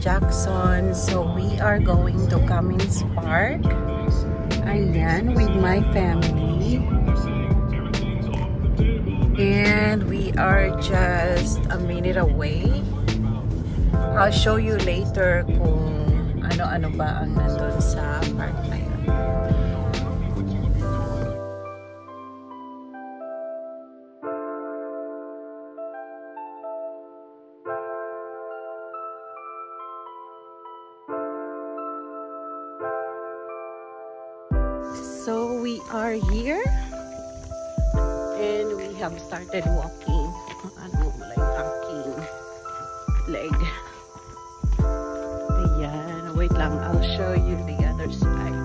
Jackson. So we are going to Cummins Park. Ayan, with my family. And we are just a minute away. I'll show you later kung ano-ano ba ang nandun sa park na yun. So we are here and we have started walking. Ano ba yung aking leg? Ayan, wait lang, I'll show you the other side.